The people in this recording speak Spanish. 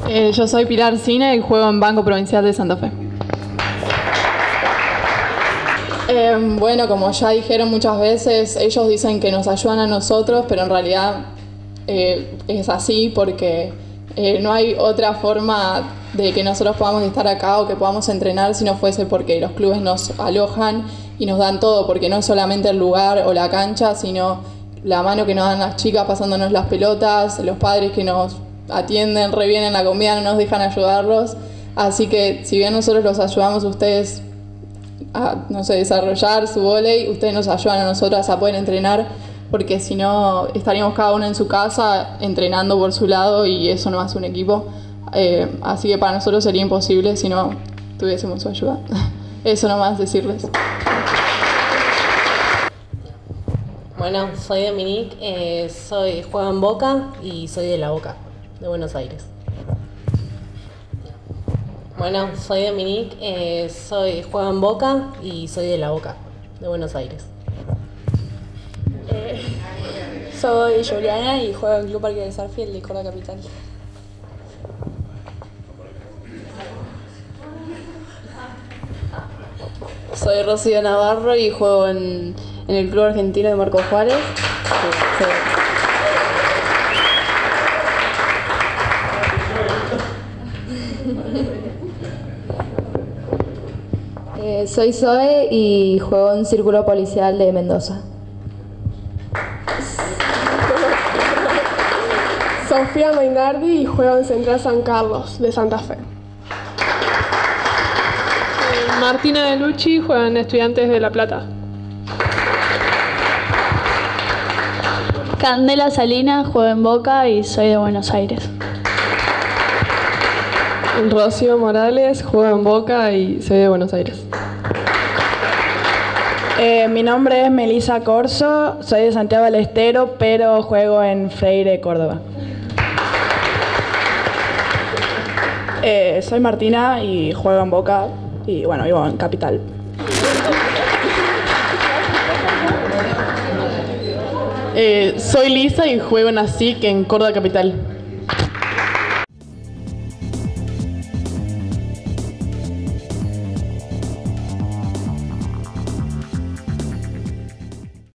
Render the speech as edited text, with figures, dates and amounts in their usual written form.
Yo soy Pilar Cine y juego en Banco Provincial de Santa Fe. Bueno, como ya dijeron muchas veces, ellos dicen que nos ayudan a nosotros, pero en realidad es así porque no hay otra forma de que nosotros podamos estar acá o que podamos entrenar si no fuese porque los clubes nos alojan y nos dan todo, porque no es solamente el lugar o la cancha, sino la mano que nos dan las chicas pasándonos las pelotas, los padres que nos atienden re bien en la comida, no nos dejan ayudarlos. Así que si bien nosotros los ayudamos a ustedes a, no sé, desarrollar su vóley, ustedes nos ayudan a nosotras a poder entrenar, porque si no estaríamos cada uno en su casa entrenando por su lado y eso no hace un equipo. Así que para nosotros sería imposible si no tuviésemos su ayuda. Eso nomás decirles. Bueno, soy Dominique, juego en Boca y soy de La Boca, de Buenos Aires. Bueno, soy Dominique, juego en Boca y soy de La Boca, de Buenos Aires. Soy Juliana y juego en Club Parque del Sarfield de Córdoba Capital. Soy Rocío Navarro y juego en el Club Argentino de Marcos Juárez. Soy Zoe y juego en Círculo Policial de Mendoza. Sofía Mainardi y juego en Central San Carlos de Santa Fe. Martina De Lucci juega en Estudiantes de La Plata. Candela Salinas, juego en Boca y soy de Buenos Aires. Rocío Morales, juego en Boca y soy de Buenos Aires. Mi nombre es Melissa Corso, soy de Santiago del Estero, pero juego en Freire, Córdoba. Soy Martina y juego en Boca y bueno, vivo en Capital. Soy Lisa y juego en ASIC en Córdoba Capital.